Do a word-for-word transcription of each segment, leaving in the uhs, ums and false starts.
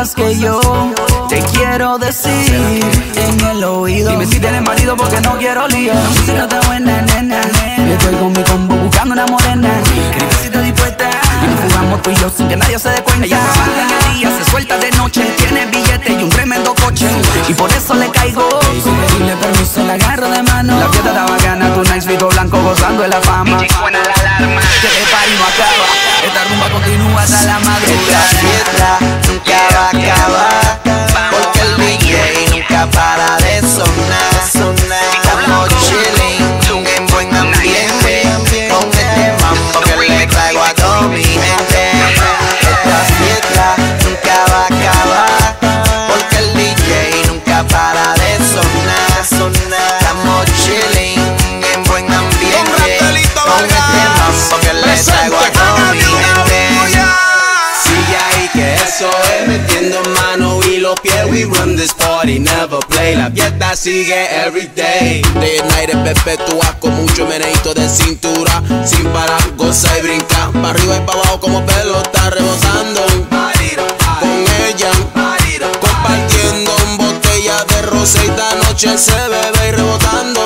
cosas que yo te quiero decir en el oído. Dime si tienes marido porque no quiero lío. La música está buena, nena. Estoy con mi combo buscando una morena. Dime si estás dispuesta. Y nos jugamos tú y yo sin que nadie se dé cuenta. Ella trabaja en el día, se suelta de noche. Tiene billete y un tremendo coche, y por eso le caigo. Sin pedirle permiso la agarro de mano. La fiesta está bacana, tu nice vito blanco gozando de la fama. Y suena la alarma, que el party no acaba. Esta rumba continúa hasta la madrugada. Esta fiesta nunca va a acabar, porque el D J nunca para de sonar. Estamos chilling en buen ambiente, con este mambo que le traigo a toda mi gente. Esta fiesta nunca va a acabar, porque el D J nunca para de sonar. Estamos chilling en buen ambiente, con este mambo que le traigo a toda mi gente. Sigue ahí que eso es metiendo mano y los pies. We run this party, never play. La fiesta sigue every day. Day and night es perpetua con mucho meneito de cintura. Sin parar, goza y brinca. Pa' arriba y pa' abajo como pelota rebotando. Con ella, compartiendo un botella de rosé. Esta noche se bebe y rebotando.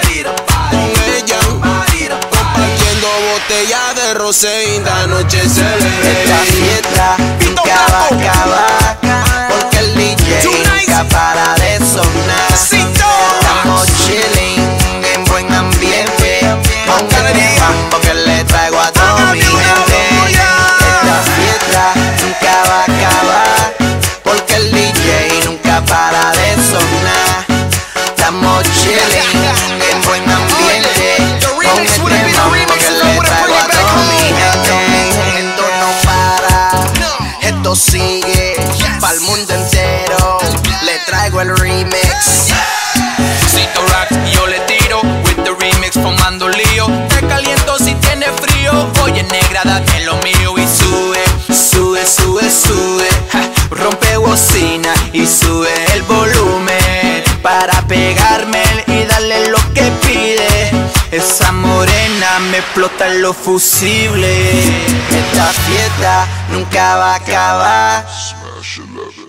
Con ella, compartiendo botella de rosé. Esta noche se bebe. Esta fiesta nunca va a acabar, porque el D J nunca para de sonar. Estamos chilling en buen ambiente, con este mambo que le traigo a toda mi gente. Esta fiesta nunca va a acabar, porque el D J nunca para de sonar. Estamos chilling en buen ambiente, con este mambo que le traigo a toda mi gente. Esto no para, esto sigue pa'l mundo entero. Le traigo el remix. Cito Rack, yo le tiro with the remix formando lío. Te caliento si tiene frío. Oye negra, date lo mío y sube, sube, sube, sube. Ja, rompe bocina y sube el volumen para pegarme y darle lo que pide. Esa morena me explota en los fusibles. Esta fiesta nunca va a acabar, Smash eleven.